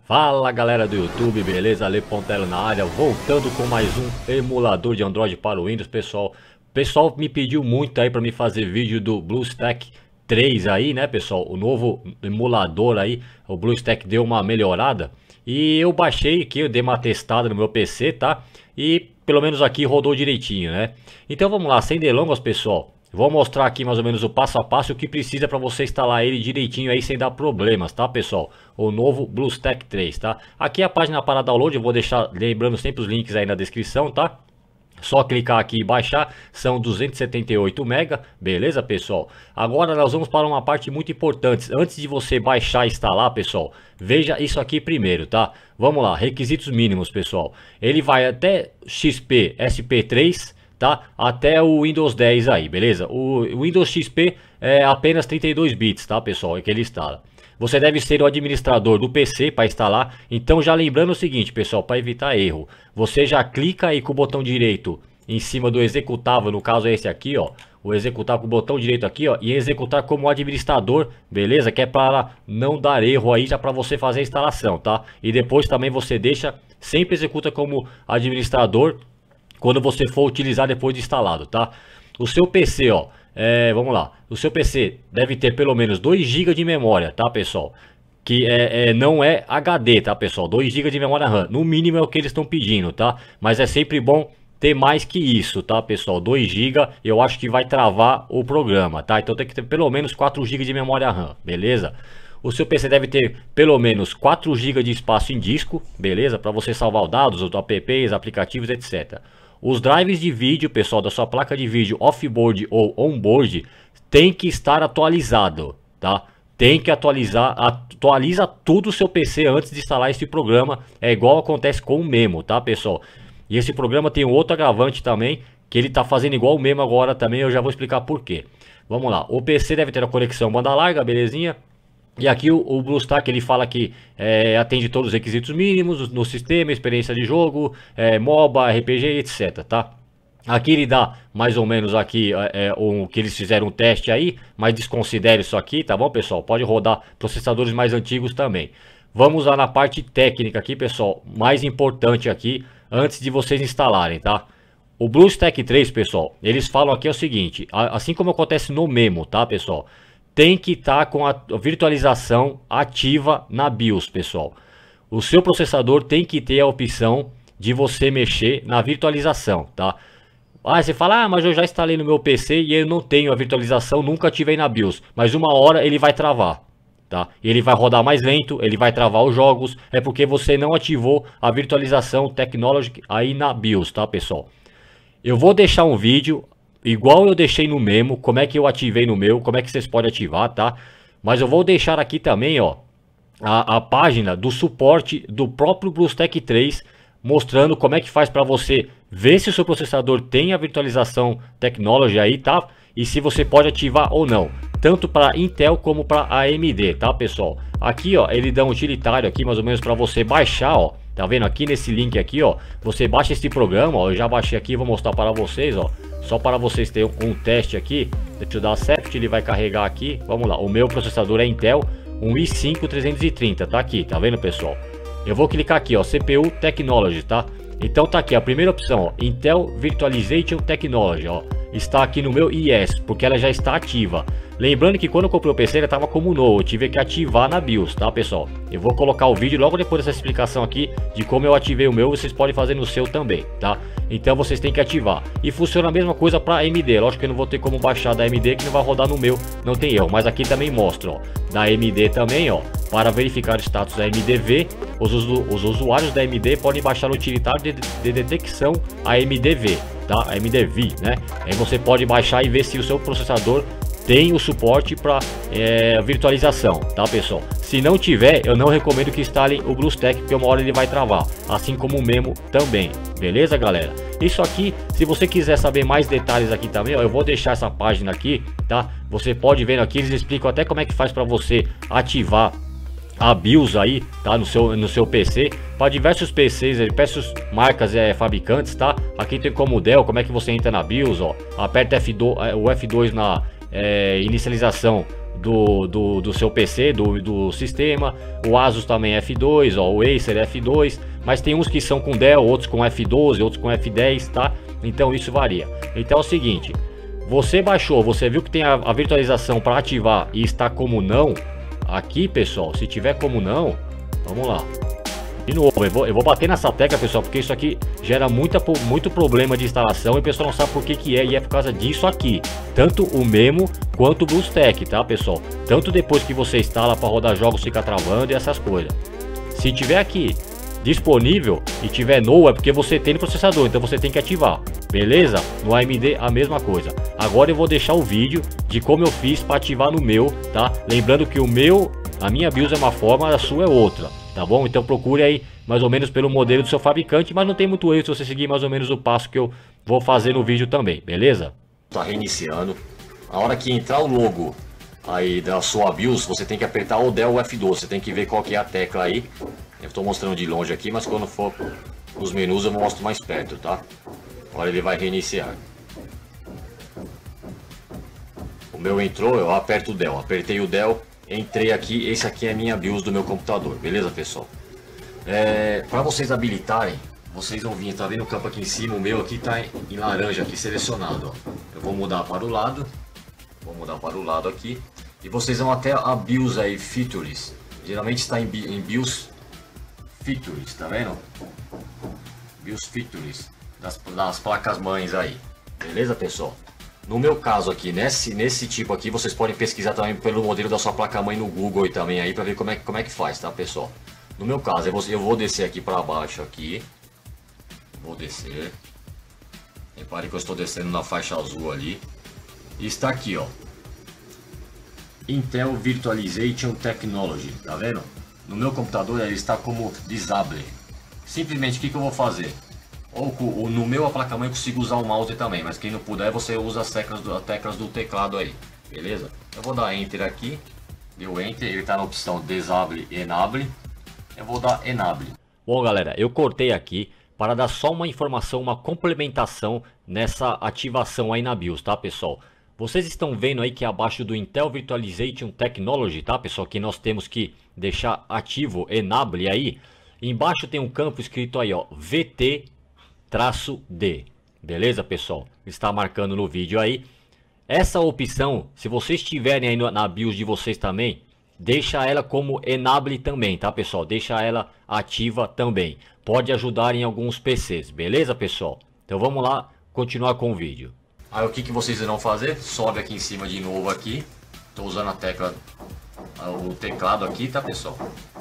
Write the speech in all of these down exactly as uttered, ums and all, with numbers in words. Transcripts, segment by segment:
Fala galera do YouTube, beleza? Ale Pontelo na área, voltando com mais um emulador de Android para o Windows, pessoal. O pessoal me pediu muito aí para me fazer vídeo do BlueStack três aí, né, pessoal? O novo emulador aí, o BlueStack deu uma melhorada e eu baixei aqui, eu dei uma testada no meu P C, tá? E pelo menos aqui rodou direitinho, né? Então vamos lá, sem delongas, pessoal. Vou mostrar aqui mais ou menos o passo a passo o que precisa para você instalar ele direitinho aí sem dar problemas, tá, pessoal? O novo BlueStack três, tá? Aqui é a página para download, eu vou deixar, lembrando sempre os links aí na descrição, tá? Só clicar aqui e baixar, são duzentos e setenta e oito mega, beleza, pessoal? Agora nós vamos para uma parte muito importante. Antes de você baixar e instalar, pessoal, veja isso aqui primeiro, tá? Vamos lá, requisitos mínimos, pessoal. Ele vai até X P S P três, tá? Até o Windows dez aí, beleza? O Windows X P é apenas trinta e dois bits, tá, pessoal? É que ele instala. Você deve ser o administrador do P C para instalar. Então já lembrando o seguinte, pessoal, para evitar erro, você já clica aí com o botão direito em cima do executável, no caso é esse aqui, ó, o executar com o botão direito aqui, ó, e executar como administrador, beleza? Que é para não dar erro aí, já para você fazer a instalação, tá? E depois também você deixa, sempre executa como administrador quando você for utilizar depois de instalado, tá? O seu P C, ó, é, vamos lá, o seu P C deve ter pelo menos dois gigas de memória, tá, pessoal? Que é, é, não é H D, tá, pessoal? dois gigas de memória RAM, no mínimo é o que eles estão pedindo, tá? Mas é sempre bom ter mais que isso, tá, pessoal? dois gigas eu acho que vai travar o programa, tá? Então tem que ter pelo menos quatro gigas de memória RAM, beleza? O seu P C deve ter pelo menos quatro gigas de espaço em disco, beleza? Para você salvar os dados, os apps, aplicativos, etcétera. Os drives de vídeo, pessoal, da sua placa de vídeo off-board ou on-board tem que estar atualizado, tá? Tem que atualizar, atualiza tudo o seu P C antes de instalar esse programa. É igual acontece com o Memo, tá, pessoal? E esse programa tem um outro agravante também, que ele tá fazendo igual o Memo agora também, eu já vou explicar por quê. Vamos lá, o P C deve ter a conexão banda larga, belezinha? E aqui o, o BlueStack ele fala que é, atende todos os requisitos mínimos no sistema, experiência de jogo, é, MOBA, R P G, etcétera, tá? Aqui ele dá mais ou menos aqui é, é, o que eles fizeram um teste aí, mas desconsidere isso aqui, tá bom, pessoal? Pode rodar processadores mais antigos também. Vamos lá na parte técnica aqui, pessoal, mais importante aqui, antes de vocês instalarem, tá? O BlueStack três, pessoal, eles falam aqui é o seguinte, assim como acontece no Memo, tá, pessoal? Tem que estar com a virtualização ativa na BIOS, pessoal. O seu processador tem que ter a opção de você mexer na virtualização, tá? Ah, você fala, ah, mas eu já instalei no meu P C e eu não tenho a virtualização, nunca ativei na BIOS. Mas uma hora ele vai travar, tá? Ele vai rodar mais lento, ele vai travar os jogos. É porque você não ativou a virtualização Technology aí na BIOS, tá, pessoal? Eu vou deixar um vídeo igual eu deixei no Memo, como é que eu ativei no meu, como é que vocês podem ativar, tá? Mas eu vou deixar aqui também, ó, a, a página do suporte do próprio BlueStack três, mostrando como é que faz para você ver se o seu processador tem a virtualização Technology aí, tá? E se você pode ativar ou não, tanto para Intel como para A M D, tá, pessoal? Aqui, ó, ele dá um utilitário aqui mais ou menos para você baixar, ó. Tá vendo aqui nesse link aqui, ó? Você baixa esse programa, ó. Eu já baixei aqui, vou mostrar para vocês, ó. Só para vocês terem um, um teste aqui. Deixa eu dar accept, ele vai carregar aqui. Vamos lá, o meu processador é Intel, um i cinco trezentos e trinta, tá aqui, tá vendo, pessoal? Eu vou clicar aqui, ó, C P U Technology, tá? Então tá aqui, a primeira opção, ó, Intel Virtualization Technology, ó. Está aqui no meu I S, porque ela já está ativa. Lembrando que quando eu comprei o P C, ele estava como novo, eu tive que ativar na BIOS, tá, pessoal? Eu vou colocar o vídeo logo depois dessa explicação aqui de como eu ativei o meu, vocês podem fazer no seu também, tá? Então vocês têm que ativar. E funciona a mesma coisa para A M D, lógico que eu não vou ter como baixar da A M D, que não vai rodar no meu, não tem erro. Mas aqui também mostra, ó, da A M D também, ó, para verificar o status da A M D V, os, os usuários da A M D podem baixar o utilitário de, de detecção A M D V, tá? A M D V, né? Aí você pode baixar e ver se o seu processador tem o suporte para é, virtualização, tá, pessoal? Se não tiver, eu não recomendo que instalem o BlueStack, porque uma hora ele vai travar, assim como o Memo também, beleza, galera? Isso aqui, se você quiser saber mais detalhes aqui também, ó, eu vou deixar essa página aqui, tá? Você pode ver aqui, eles explicam até como é que faz para você ativar a BIOS aí, tá, no seu, no seu P C, para diversos P Cs, diversas marcas, é, fabricantes, tá? Aqui tem como o Dell, como é que você entra na BIOS, ó, aperta F dois, o F dois na é, inicialização do, do, do seu P C, do, do sistema. O Asus também é F dois, ó, o Acer é F dois, mas tem uns que são com Dell, outros com F doze, outros com F dez, tá? Então isso varia. Então é o seguinte, você baixou, você viu que tem a, a virtualização para ativar e está como não, aqui pessoal, se tiver como não, vamos lá. De novo, eu vou, eu vou bater nessa tecla, pessoal, porque isso aqui gera muita, muito problema de instalação e o pessoal não sabe por que que é, e é por causa disso aqui. Tanto o Memo quanto o BlueStack, tá, pessoal? Tanto depois que você instala para rodar jogos, fica travando e essas coisas. Se tiver aqui disponível e tiver no, é porque você tem no processador, então você tem que ativar, beleza? No A M D a mesma coisa. Agora eu vou deixar o vídeo de como eu fiz para ativar no meu, tá? Lembrando que o meu, a minha BIOS é uma forma, a sua é outra. Tá bom? Então procure aí mais ou menos pelo modelo do seu fabricante, mas não tem muito erro se você seguir mais ou menos o passo que eu vou fazer no vídeo também, beleza? Tá reiniciando. A hora que entrar o logo aí da sua BIOS, você tem que apertar o Dell F doze, você tem que ver qual que é a tecla aí. Eu estou mostrando de longe aqui, mas quando for nos menus eu mostro mais perto, tá? Agora ele vai reiniciar. O meu entrou, eu aperto o Dell, apertei o Dell. Entrei aqui, esse aqui é a minha BIOS do meu computador, beleza pessoal? É, para vocês habilitarem, vocês vão vir, tá vendo o campo aqui em cima? O meu aqui tá em, em laranja aqui selecionado, ó. Eu vou mudar para o lado, vou mudar para o lado aqui, e vocês vão até a BIOS aí, Features, geralmente está em, em BIOS Features, tá vendo? BIOS Features, das, das placas mães aí, beleza pessoal? No meu caso aqui, nesse, nesse tipo aqui, vocês podem pesquisar também pelo modelo da sua placa-mãe no Google e também aí para ver como é, como é que faz, tá pessoal? No meu caso, eu vou, eu vou descer aqui para baixo aqui, vou descer, repare que eu estou descendo na faixa azul ali, e está aqui ó, Intel Virtualization Technology, tá vendo? No meu computador ele está como Disable. Simplesmente o que, que eu vou fazer? Ou, ou no meu a placa-mãe eu consigo usar o mouse também, mas quem não puder você usa as teclas, do, as teclas do teclado aí, beleza? Eu vou dar Enter aqui, deu Enter, ele está na opção Disable e Enable, eu vou dar Enable. Bom galera, eu cortei aqui para dar só uma informação, uma complementação nessa ativação aí na BIOS, tá pessoal? Vocês estão vendo aí que abaixo do Intel Virtualization Technology, tá pessoal, que nós temos que deixar ativo, Enable aí, embaixo tem um campo escrito aí ó, V T D, beleza pessoal? Está marcando no vídeo aí. Essa opção, se vocês tiverem aí na BIOS de vocês também, deixa ela como Enable também, tá pessoal? Deixa ela ativa também. Pode ajudar em alguns P Cs, beleza pessoal? Então vamos lá, continuar com o vídeo. Aí o que, que vocês irão fazer? Sobe aqui em cima de novo aqui. Estou usando a tecla, o teclado aqui, tá pessoal?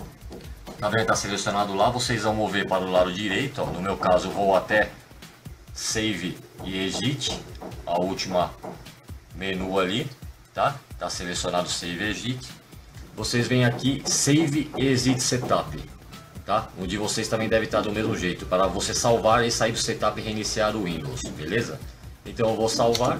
Tá vendo? Tá selecionado lá, vocês vão mover para o lado direito, ó. No meu caso eu vou até Save e Exit, a última menu ali, tá? Tá selecionado Save e Exit. Vocês vêm aqui Save e Exit Setup, tá? Onde vocês também devem estar do mesmo jeito, para você salvar e sair do setup e reiniciar o Windows, beleza? Então eu vou salvar,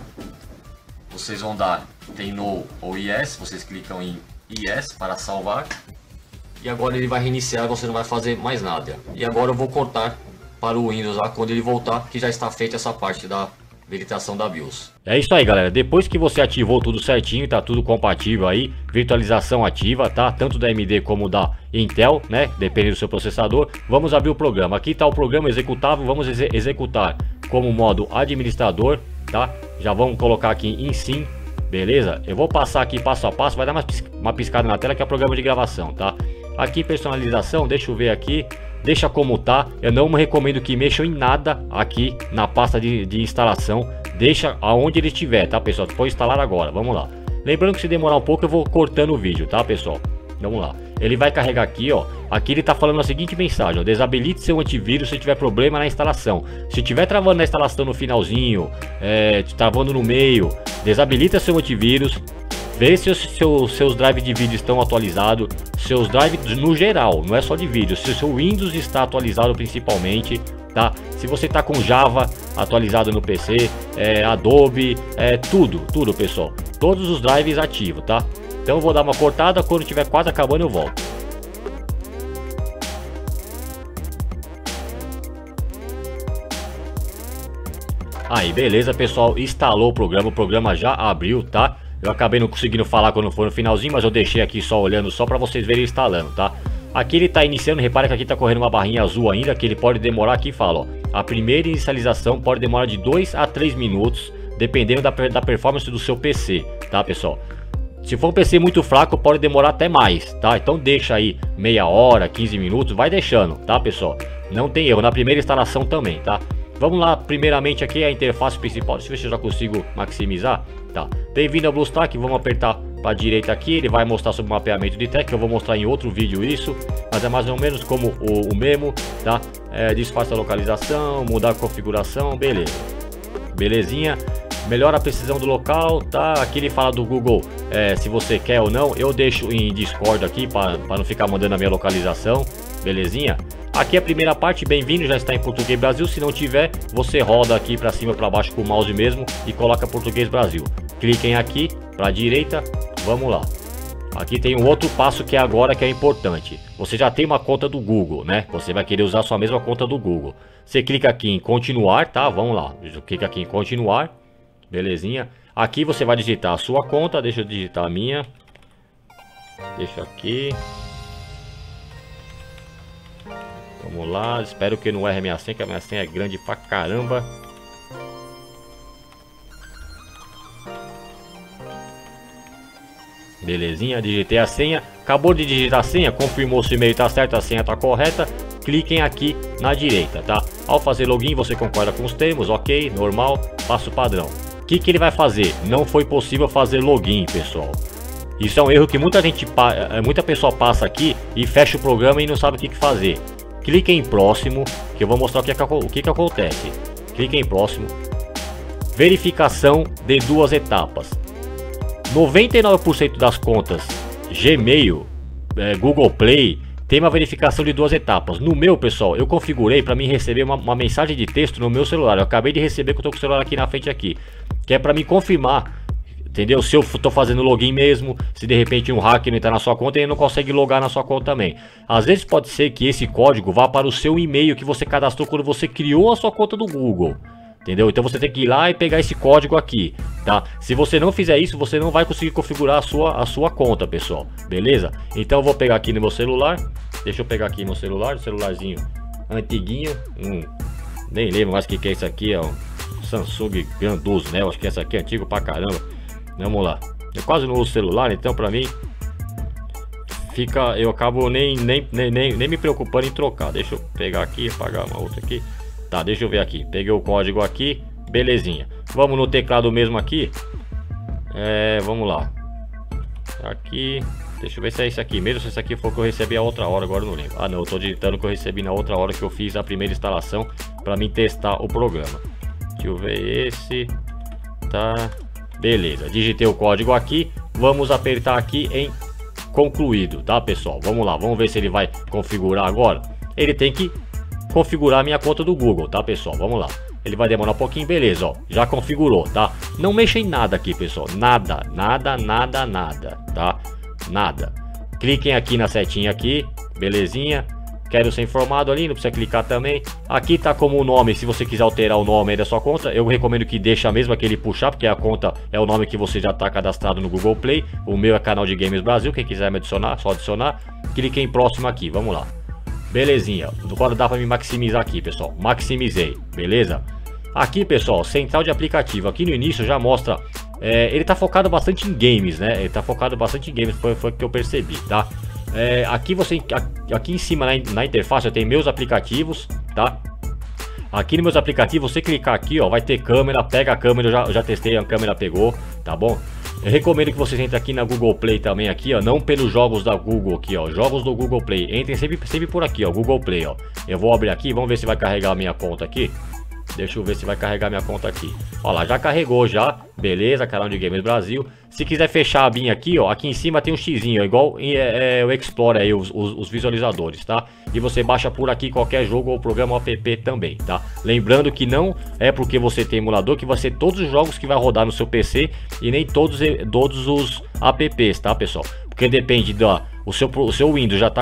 vocês vão dar, tem No ou Yes, vocês clicam em Yes para salvar. E agora ele vai reiniciar, você não vai fazer mais nada. E agora eu vou cortar para o Windows lá, quando ele voltar, que já está feita essa parte da habilitação da BIOS. É isso aí galera, depois que você ativou tudo certinho, tá tudo compatível aí, virtualização ativa, tá? Tanto da A M D como da Intel, né? Depende do seu processador. Vamos abrir o programa, aqui tá o programa executável, vamos exe executar como modo administrador, tá? Já vamos colocar aqui em sim, beleza? Eu vou passar aqui passo a passo, vai dar uma, pis uma piscada na tela que é o programa de gravação, tá? Aqui personalização, deixa eu ver aqui, deixa como tá, eu não recomendo que mexam em nada aqui na pasta de, de instalação, deixa aonde ele estiver, tá pessoal? Pode instalar agora, vamos lá. Lembrando que se demorar um pouco eu vou cortando o vídeo, tá pessoal? Vamos lá, ele vai carregar aqui ó, aqui ele tá falando a seguinte mensagem, ó, desabilite seu antivírus se tiver problema na instalação. Se tiver travando na instalação no finalzinho, é, travando no meio, desabilita seu antivírus. Vê se os seus, seus drives de vídeo estão atualizados, seus drives no geral, não é só de vídeo, se o seu Windows está atualizado principalmente, tá? Se você está com Java atualizado no P C, é, Adobe, é, tudo, tudo pessoal, todos os drives ativos, tá? Então eu vou dar uma cortada, quando estiver quase acabando eu volto. Aí beleza pessoal, instalou o programa, o programa já abriu, tá? Eu acabei não conseguindo falar quando for no finalzinho, mas eu deixei aqui só olhando, só pra vocês verem instalando, tá? Aqui ele tá iniciando, repara que aqui tá correndo uma barrinha azul ainda, que ele pode demorar, aqui fala, ó. A primeira inicialização pode demorar de dois a três minutos, dependendo da, da performance do seu P C, tá, pessoal? Se for um P C muito fraco, pode demorar até mais, tá? Então deixa aí meia hora, quinze minutos, vai deixando, tá, pessoal? Não tem erro, na primeira instalação também, tá? Vamos lá, primeiramente aqui a interface principal, deixa eu ver se eu já consigo maximizar, tá? Bem-vindo ao BlueStack, vamos apertar para a direita aqui, ele vai mostrar sobre o mapeamento de tech, eu vou mostrar em outro vídeo isso, mas é mais ou menos como o, o mesmo, tá? É, disfarça a localização, mudar a configuração, beleza. Belezinha. Melhora a precisão do local, tá? Aqui ele fala do Google, é, se você quer ou não. Eu deixo em Discord aqui para não ficar mandando a minha localização, belezinha? Aqui a primeira parte, bem-vindo, já está em português Brasil. Se não tiver, você roda aqui para cima, para baixo com o mouse mesmo e coloca português Brasil. Cliquem aqui para a direita, vamos lá. Aqui tem um outro passo que é agora que é importante. Você já tem uma conta do Google, né? Você vai querer usar a sua mesma conta do Google. Você clica aqui em continuar, tá? Vamos lá, clica aqui em continuar. Belezinha. Aqui você vai digitar a sua conta. Deixa eu digitar a minha. Deixa aqui. Vamos lá. Espero que não erre a minha senha, que a minha senha é grande pra caramba. Belezinha. Digitei a senha. Acabou de digitar a senha. Confirmou se o e-mail tá certo, a senha tá correta. Cliquem aqui na direita, tá? Ao fazer login, você concorda com os termos. Ok, normal. Passo padrão. O que, que ele vai fazer? Não foi possível fazer login, pessoal. Isso é um erro que muita gente, muita pessoa passa aqui e fecha o programa e não sabe o que, que fazer. Clique em próximo, que eu vou mostrar o que, o que, que acontece. Clique em próximo. Verificação de duas etapas. noventa e nove por cento das contas Gmail, é, Google Play, tem uma verificação de duas etapas. No meu, pessoal, eu configurei para mim receber uma, uma mensagem de texto no meu celular. Eu acabei de receber, que eu tô com o celular aqui na frente aqui, que é para me confirmar, entendeu? Se eu tô fazendo login mesmo, se de repente um hacker não entrar na sua conta e ele não consegue logar na sua conta também. Às vezes pode ser que esse código vá para o seu e-mail que você cadastrou quando você criou a sua conta do Google. Entendeu? Então você tem que ir lá e pegar esse código aqui, tá? Se você não fizer isso, você não vai conseguir configurar a sua, a sua conta, pessoal. Beleza? Então eu vou pegar aqui no meu celular. Deixa eu pegar aqui no celular, celularzinho antiguinho. Hum, nem lembro mais o que, que é isso aqui, é um Samsung grandoso, né? Eu acho que essa aqui é antigo pra caramba. Vamos lá. Eu quase não uso celular, então pra mim fica, eu acabo nem, nem, nem, nem, nem me preocupando em trocar. Deixa eu pegar aqui, apagar uma outra aqui. Tá, deixa eu ver aqui. Peguei o código aqui, belezinha. Vamos no teclado mesmo aqui. É, vamos lá. Aqui, deixa eu ver se é isso aqui. Mesmo se isso aqui for que eu recebi a outra hora, agora eu não lembro. Ah não, eu tô digitando que eu recebi na outra hora que eu fiz a primeira instalação para mim testar o programa. Deixa eu ver esse. Tá, beleza. Digitei o código aqui. Vamos apertar aqui em concluído, tá, pessoal? Vamos lá, vamos ver se ele vai configurar agora. Ele tem que configurar a minha conta do Google, tá, pessoal? Vamos lá. Ele vai demorar um pouquinho, beleza, ó. Já configurou, tá? Não mexa em nada aqui, pessoal. Nada, nada, nada, nada, tá? Nada. Cliquem aqui na setinha aqui, belezinha. Quero ser informado ali, não precisa clicar também. Aqui tá como o nome, se você quiser alterar o nome aí da sua conta, eu recomendo que deixe a mesma que ele puxar, porque a conta é o nome que você já tá cadastrado no Google Play. O meu é Canal de Games Brasil, quem quiser me adicionar, só adicionar. Clique em próximo aqui, vamos lá. Belezinha, agora dá para me maximizar aqui, pessoal. Maximizei, beleza? Aqui, pessoal, central de aplicativo. Aqui no início já mostra, é, ele tá focado bastante em games, né? Ele tá focado bastante em games, foi, foi o que eu percebi, tá? É, aqui você, aqui em cima na, na interface eu tenho meus aplicativos, tá? Aqui nos meus aplicativos, você clicar aqui, ó, vai ter câmera, pega a câmera, eu já, eu já testei, a câmera pegou, tá bom? Eu recomendo que vocês entrem aqui na Google Play também aqui, ó, não pelos jogos da Google aqui, ó, jogos do Google Play. Entrem sempre, sempre por aqui, ó, Google Play, ó. Eu vou abrir aqui, vamos ver se vai carregar a minha conta aqui. Deixa eu ver se vai carregar minha conta aqui. Ó lá, já carregou já, beleza, Canal de Games Brasil. Se quiser fechar a abinha aqui, ó, aqui em cima tem um xizinho, ó, igual é, é, o Explorer aí, os, os, os visualizadores, tá? E você baixa por aqui qualquer jogo ou programa app também, tá? Lembrando que não é porque você tem emulador que vai ser todos os jogos que vai rodar no seu P C e nem todos, todos os apps, tá, pessoal? Porque depende da... O seu, o seu Windows já tá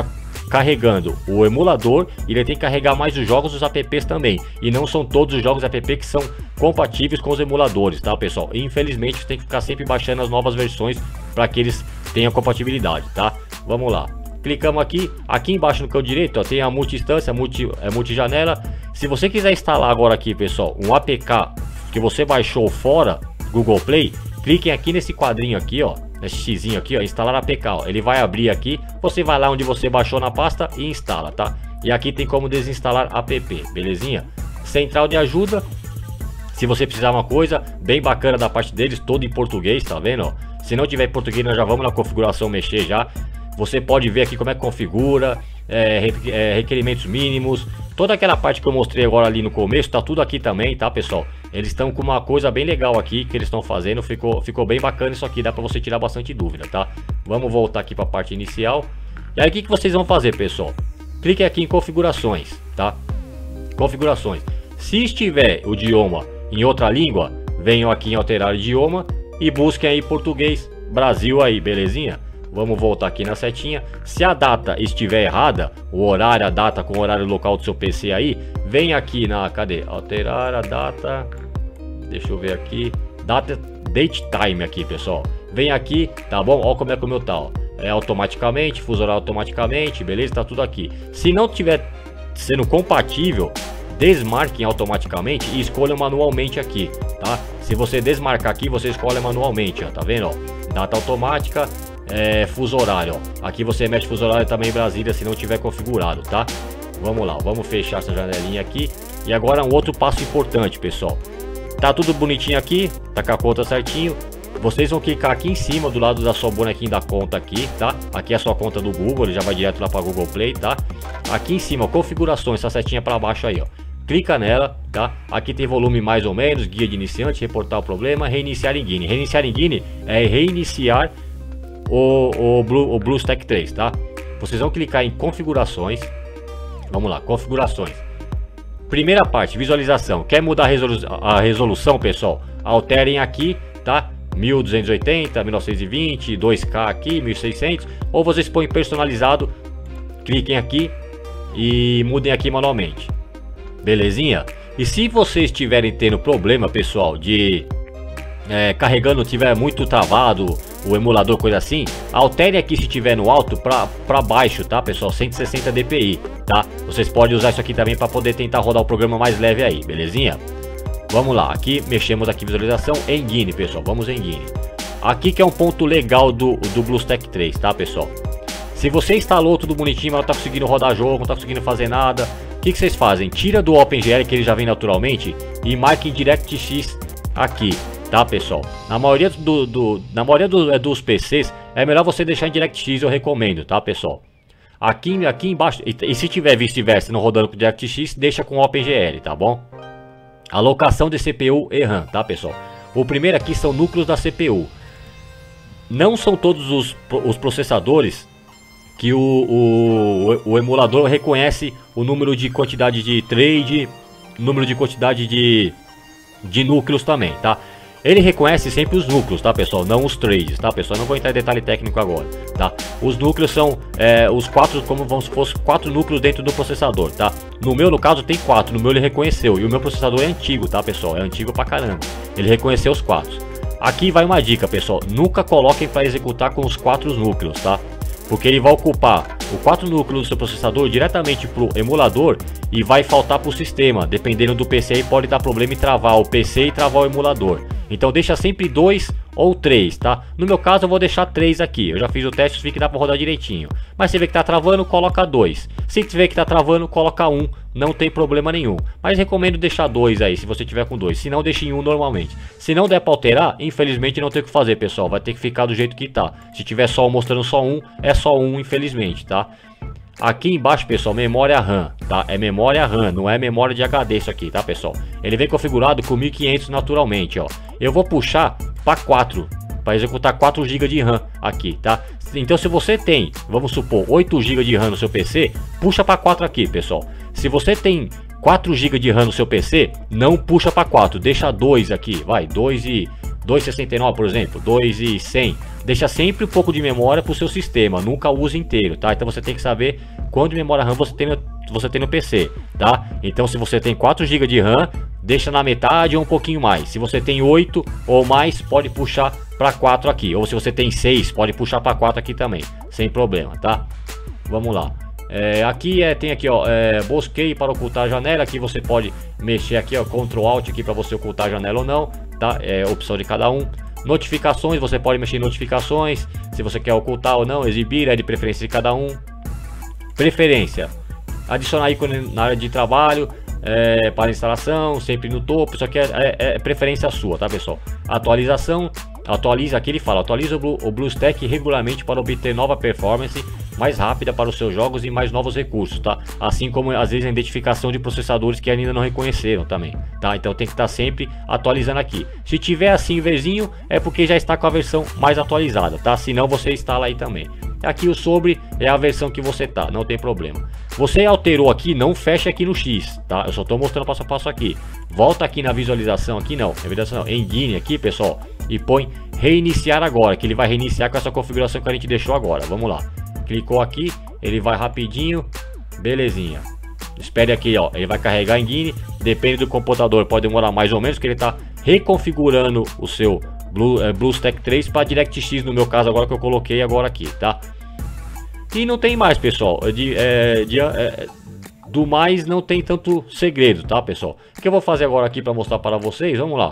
carregando o emulador e ele tem que carregar mais os jogos dos apps também. E não são todos os jogos app que são compatíveis com os emuladores, tá, pessoal? E, infelizmente você tem que ficar sempre baixando as novas versões para que eles tenham compatibilidade, tá? Vamos lá. Clicamos aqui, aqui embaixo no canto direito, ó, tem a multi-instância, multi, é, multi-janela. Se você quiser instalar agora aqui, pessoal, um A P K que você baixou fora Google Play, cliquem aqui nesse quadrinho aqui, ó, nesse xizinho aqui, ó, instalar A P K, ó. Ele vai abrir aqui, você vai lá onde você baixou na pasta e instala, tá? E aqui tem como desinstalar app, belezinha? Central de ajuda, se você precisar uma coisa bem bacana da parte deles, todo em português, tá vendo, ó? Se não tiver em português, nós já vamos na configuração mexer já. Você pode ver aqui como é que configura, é, é, requerimentos mínimos, toda aquela parte que eu mostrei agora ali no começo, tá tudo aqui também, tá, pessoal? Eles estão com uma coisa bem legal aqui que eles estão fazendo, ficou, ficou bem bacana isso aqui, dá pra você tirar bastante dúvida, tá? Vamos voltar aqui pra parte inicial. E aí o que, que vocês vão fazer, pessoal? Clique aqui em configurações, tá? Configurações. Se estiver o idioma em outra língua, venham aqui em alterar idioma e busquem aí português Brasil aí, belezinha? Vamos voltar aqui na setinha. Se a data estiver errada, o horário, a data com o horário local do seu P C aí, vem aqui na, cadê? Alterar a data, deixa eu ver aqui, data, date time aqui, pessoal. Vem aqui, tá bom? Ó como é que o meu tá, ó. É automaticamente, fuso horário automaticamente, beleza? Tá tudo aqui. Se não tiver sendo compatível, desmarquem automaticamente e escolham manualmente aqui, tá? Se você desmarcar aqui, você escolhe manualmente, ó, tá vendo, ó? Data automática, é, fuso horário, ó. Aqui você mexe fuso horário também em Brasília se não tiver configurado, tá? Vamos lá, vamos fechar essa janelinha aqui. E agora um outro passo importante, pessoal. Tá tudo bonitinho aqui, tá com a conta certinho. Vocês vão clicar aqui em cima do lado da sua bonequinha da conta aqui, tá? Aqui é a sua conta do Google, ele já vai direto lá para Google Play, tá? Aqui em cima, configurações, essa setinha para baixo aí, ó. Clica nela, tá? Aqui tem volume mais ou menos, guia de iniciante, reportar o problema, reiniciar em Guine. Reiniciar em Guine é reiniciar o, o, Blue, o BlueStack três, tá? Vocês vão clicar em configurações. Vamos lá, configurações. Primeira parte, visualização. Quer mudar a, resolu a resolução, pessoal? Alterem aqui, tá? mil duzentos e oitenta, mil novecentos e vinte, dois K aqui, mil e seiscentos. Ou vocês põem personalizado. Cliquem aqui e mudem aqui manualmente. Belezinha? E se vocês estiverem tendo problema, pessoal, de é, carregando, tiver muito travado o emulador, coisa assim, altere aqui se tiver no alto para para baixo, tá, pessoal? cento e sessenta D P I, tá? Vocês podem usar isso aqui também para poder tentar rodar o programa mais leve aí, belezinha? Vamos lá, aqui mexemos aqui visualização em Guine, pessoal. Vamos em Guine. Aqui que é um ponto legal do, do BlueStack três, tá, pessoal? Se você instalou tudo bonitinho, mas não tá conseguindo rodar jogo, não tá conseguindo fazer nada, o que, que vocês fazem? Tira do OpenGL, que ele já vem naturalmente, e marque em DirectX aqui, tá, pessoal? Na maioria, do, do, na maioria do, dos P Cs, é melhor você deixar em DirectX, eu recomendo, tá, pessoal? Aqui, aqui embaixo, e, e se tiver vice-versa não rodando com DirectX, deixa com OpenGL, tá bom? Alocação de C P U e RAM, tá, pessoal? O primeiro aqui são núcleos da C P U. Não são todos os, os processadores que o, o, o emulador reconhece o número de quantidade de trade, número de quantidade de, de núcleos também, tá? Ele reconhece sempre os núcleos, tá, pessoal? Não os trades, tá, pessoal? Não vou entrar em detalhe técnico agora, tá? Os núcleos são é, os quatro, como vão se fosse quatro núcleos dentro do processador, tá? No meu, no caso, tem quatro. No meu ele reconheceu. E o meu processador é antigo, tá, pessoal? É antigo pra caramba. Ele reconheceu os quatro. Aqui vai uma dica, pessoal. Nunca coloquem para executar com os quatro núcleos, tá? Porque ele vai ocupar os quatro núcleos do seu processador diretamente pro emulador e vai faltar pro sistema. Dependendo do P C aí, pode dar problema e travar o P C e travar o emulador. Então deixa sempre dois ou três, tá? No meu caso eu vou deixar três aqui. Eu já fiz o teste, vi que dá pra rodar direitinho. Mas se vê que tá travando, coloca dois. Se tiver que tá travando, coloca um. Não tem problema nenhum. Mas recomendo deixar dois aí, se você tiver com dois. Se não, deixe em um normalmente. Se não der pra alterar, infelizmente não tem o que fazer, pessoal. Vai ter que ficar do jeito que tá. Se tiver só mostrando só um, é só um, infelizmente, tá? Aqui embaixo, pessoal, memória RAM, tá? É memória RAM, não é memória de H D isso aqui, tá, pessoal? Ele vem configurado com mil e quinhentos naturalmente, ó. Eu vou puxar para quatro, para executar quatro gigas de RAM aqui, tá? Então se você tem, vamos supor, oito gigas de RAM no seu P C, puxa para quatro aqui, pessoal. Se você tem quatro gigas de RAM no seu P C, não puxa para quatro, deixa dois aqui, vai, dois e dois e sessenta e nove, por exemplo, dois e cem. Deixa sempre um pouco de memória para o seu sistema, nunca use inteiro, tá? Então você tem que saber quanto de memória RAM você tem no, você tem no P C, tá? Então se você tem quatro gigas de RAM, deixa na metade ou um pouquinho mais. Se você tem oito ou mais, pode puxar para quatro aqui. Ou se você tem seis, pode puxar para quatro aqui também, sem problema, tá? Vamos lá. É, aqui é, tem aqui, ó, é, bosqueio para ocultar a janela. Aqui você pode mexer aqui, ó, Ctrl Alt aqui para você ocultar a janela ou não, tá? É opção de cada um. Notificações, você pode mexer em notificações, se você quer ocultar ou não, exibir, é de preferência de cada um. Preferência, adicionar ícone na área de trabalho, é, para instalação, sempre no topo. Isso aqui é, é, é preferência sua, tá, pessoal? Atualização, atualiza, aqui ele fala, atualiza o, Blue, o BlueStack regularmente para obter nova performance mais rápida para os seus jogos e mais novos recursos, tá? Assim como às vezes a identificação de processadores que ainda não reconheceram também, tá? Então tem que estar sempre atualizando aqui. Se tiver assim verzinho, é porque já está com a versão mais atualizada, tá? Se não, você instala aí também. Aqui o sobre é a versão que você tá, não tem problema. Você alterou aqui, não fecha aqui no X, tá? Eu só tô mostrando passo a passo aqui. Volta aqui na visualização, aqui não, visualização não, Engine aqui, pessoal, e põe reiniciar agora, que ele vai reiniciar com essa configuração que a gente deixou agora. Vamos lá. Clicou aqui, ele vai rapidinho, belezinha. Espere aqui, ó, ele vai carregar Engine, depende do computador, pode demorar mais ou menos, que ele tá reconfigurando o seu Blue, é, BlueStack três para DirectX, no meu caso agora, que eu coloquei agora aqui, tá? E não tem mais, pessoal, de, é, de, é, do mais não tem tanto segredo, tá, pessoal? O que eu vou fazer agora aqui para mostrar para vocês, vamos lá.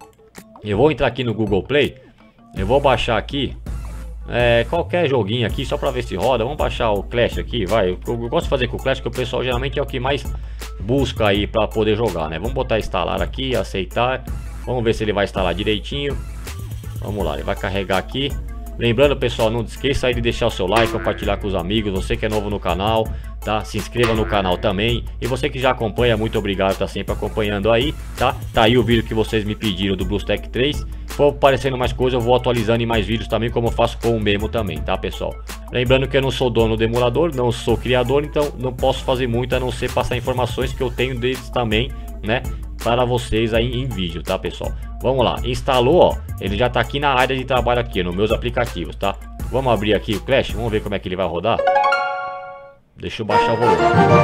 Eu vou entrar aqui no Google Play, eu vou baixar aqui É, qualquer joguinho aqui, só pra ver se roda. Vamos baixar o Clash aqui, vai. Eu, eu gosto de fazer com o Clash, que o pessoal geralmente é o que mais busca aí pra poder jogar, né? Vamos botar instalar aqui, aceitar. Vamos ver se ele vai instalar direitinho. Vamos lá, ele vai carregar aqui. Lembrando, pessoal, não esqueça aí de deixar o seu like, compartilhar com os amigos. Você que é novo no canal, tá? Se inscreva no canal também. E você que já acompanha, muito obrigado por tá sempre acompanhando aí, tá? Tá aí o vídeo que vocês me pediram do BlueStack três. For aparecendo mais coisas, eu vou atualizando em mais vídeos também, como eu faço com o Memo também, tá, pessoal? Lembrando que eu não sou dono do emulador, não sou criador, então não posso fazer muito a não ser passar informações que eu tenho deles também, né? Para vocês aí em vídeo, tá, pessoal? Vamos lá, instalou, ó, ele já tá aqui na área de trabalho aqui, nos meus aplicativos, tá? Vamos abrir aqui o Clash, vamos ver como é que ele vai rodar. Deixa eu baixar o volume.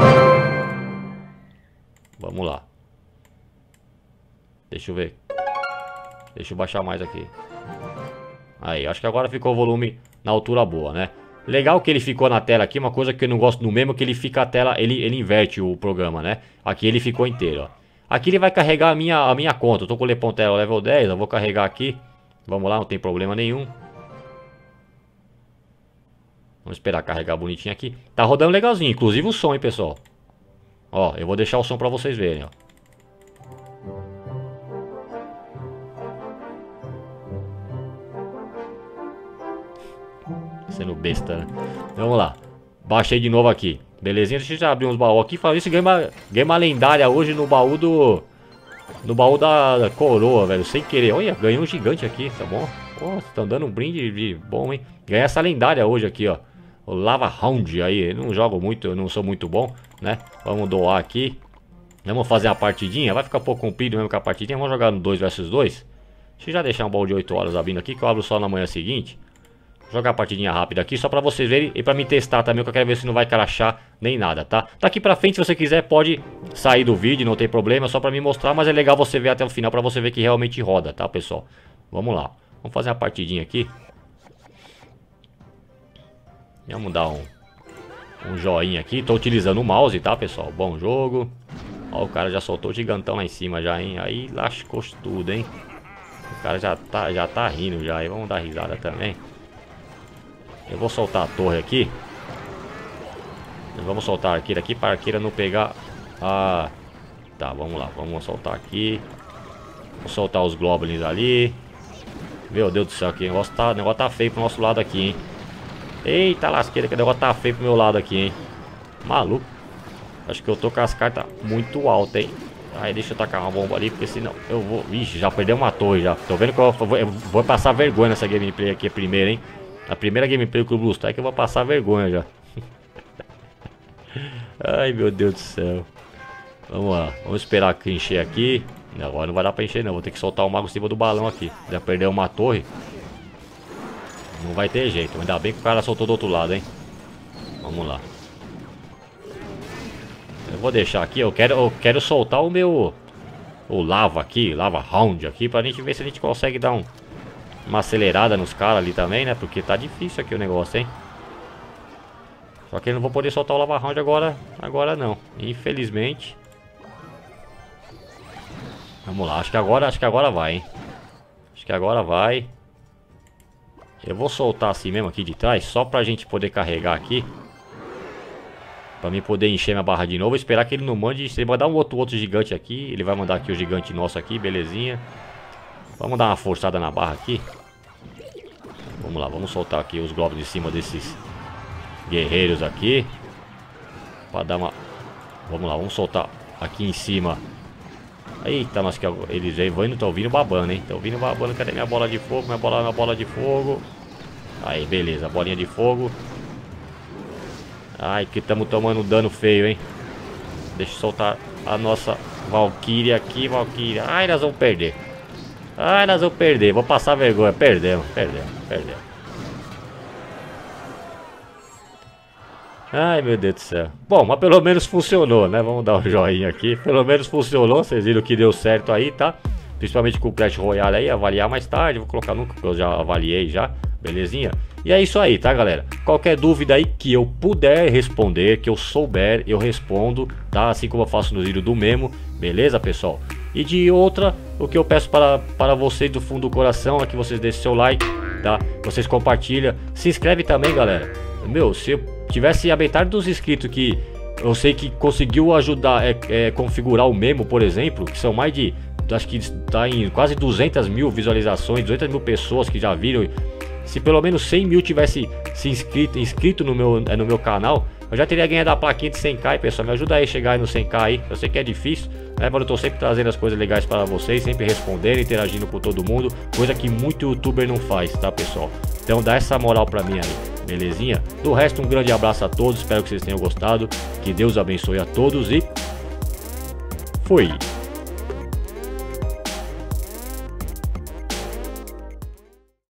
Vamos lá. Deixa eu ver. Deixa eu baixar mais aqui. Aí, acho que agora ficou o volume na altura boa, né? Legal que ele ficou na tela aqui, uma coisa que eu não gosto no Memo, que ele fica a tela, ele, ele inverte o programa, né? Aqui ele ficou inteiro, ó. Aqui ele vai carregar a minha, a minha conta. Eu tô com o Lepontero level dez, eu vou carregar aqui. Vamos lá, não tem problema nenhum. Vamos esperar carregar bonitinho aqui. Tá rodando legalzinho, inclusive o som, hein, pessoal. Ó, eu vou deixar o som pra vocês verem, ó. Sendo besta, né? Vamos lá. Baixei de novo aqui. Belezinha, deixa eu já abrir uns baús aqui. Falando isso, ganhei uma, ganhei uma lendária hoje no baú do... No baú da, da coroa, velho. Sem querer. Olha, ganhei um gigante aqui, tá bom? Pô, estão dando um brinde de bom, hein? Ganhei essa lendária hoje aqui, ó. O Lava Hound aí. Eu não jogo muito, eu não sou muito bom, né? Vamos doar aqui. Vamos fazer a partidinha. Vai ficar um pouco comprido mesmo com a partidinha. Vamos jogar no dois versus dois. Deixa eu já deixar um baú de oito horas abrindo aqui, que eu abro só na manhã seguinte. Jogar a partidinha rápida aqui, só pra vocês verem e pra me testar também, que eu quero ver se não vai crashar nem nada, tá? Daqui pra frente, se você quiser, pode sair do vídeo, não tem problema, só pra me mostrar, mas é legal você ver até o final, pra você ver que realmente roda, tá, pessoal? Vamos lá, vamos fazer uma partidinha aqui. Vamos dar um, um joinha aqui, tô utilizando o mouse, tá, pessoal? Bom jogo. Ó, o cara já soltou o gigantão lá em cima já, hein? Aí lascou tudo, hein? O cara já tá, já tá rindo já, aí vamos dar risada também. Eu vou soltar a torre aqui. Vamos soltar a arqueira aqui para a arqueira não pegar a... Tá, vamos lá. Vamos soltar aqui. Vou soltar os goblins ali. Meu Deus do céu, que o negócio tá, o negócio tá feio pro nosso lado aqui, hein. Eita lasqueira, que o negócio tá feio pro meu lado aqui, hein. Maluco. Acho que eu tô com as cartas muito altas, hein. Aí deixa eu tacar uma bomba ali, porque senão eu vou... Ixi, já perdeu uma torre já. Tô vendo que eu vou, eu vou passar vergonha nessa gameplay aqui primeiro, hein. A primeira gameplay com o BlueStack eu vou passar vergonha já. Ai, meu Deus do céu. Vamos lá, vamos esperar encher aqui. Agora não vai dar pra encher não, vou ter que soltar o mago em cima do balão aqui. Já perdeu uma torre. Não vai ter jeito, ainda bem que o cara soltou do outro lado, hein. Vamos lá. Eu vou deixar aqui, eu quero, eu quero soltar o meu... O lava aqui, lava round aqui, pra gente ver se a gente consegue dar um, uma acelerada nos caras ali também, né? Porque tá difícil aqui o negócio, hein. Só que eu não vou poder soltar o lava round agora, agora não, infelizmente. Vamos lá, acho que agora, acho que agora vai, hein. Acho que agora vai. Eu vou soltar assim mesmo aqui de trás, só pra gente poder carregar aqui. Pra mim poder encher minha barra de novo. Esperar que ele não mande. Se ele mandar um outro, outro gigante aqui, ele vai mandar aqui o gigante nosso aqui, belezinha. Vamos dar uma forçada na barra aqui. Vamos lá, vamos soltar aqui os globos de cima desses guerreiros aqui. Pra dar uma... Vamos lá, vamos soltar aqui em cima. Eita, mas que eles vão indo, estão vindo babando, hein? Estão vindo babando. Cadê minha bola de fogo? Minha bola, minha bola de fogo. Aí, beleza, bolinha de fogo. Ai, que estamos tomando dano feio, hein? Deixa eu soltar a nossa Valkyria aqui, Valkyria. Ai, nós vamos perder. Ai, nós vamos perder. Vou passar vergonha. Perdemos, perdemos, perdemos. Ai, meu Deus do céu. Bom, mas pelo menos funcionou, né? Vamos dar um joinha aqui. Pelo menos funcionou. Vocês viram que deu certo aí, tá? Principalmente com o Clash Royale aí. Avaliar mais tarde. Vou colocar nunca, porque eu já avaliei já. Belezinha? E é isso aí, tá, galera? Qualquer dúvida aí que eu puder responder, que eu souber, eu respondo, tá? Assim como eu faço no vídeo do Memo, beleza, pessoal? E de outra, o que eu peço para, para vocês do fundo do coração é que vocês deixem seu like, tá? Vocês compartilham, se inscreve também, galera. Meu, se eu tivesse a metade dos inscritos que eu sei que conseguiu ajudar, é, é, configurar o Memo, por exemplo, que são mais de, acho que está em quase duzentas mil visualizações, duzentas mil pessoas que já viram. Se pelo menos cem mil tivesse se inscrito, inscrito no, meu, no meu canal, eu já teria ganhado a plaquinha de cem k, pessoal. Me ajuda aí a chegar aí no cem k aí. Eu sei que é difícil, né? Mas eu tô sempre trazendo as coisas legais para vocês, sempre respondendo, interagindo com todo mundo. Coisa que muito youtuber não faz, tá, pessoal? Então dá essa moral pra mim aí, belezinha? Do resto, um grande abraço a todos. Espero que vocês tenham gostado. Que Deus abençoe a todos e... Fui!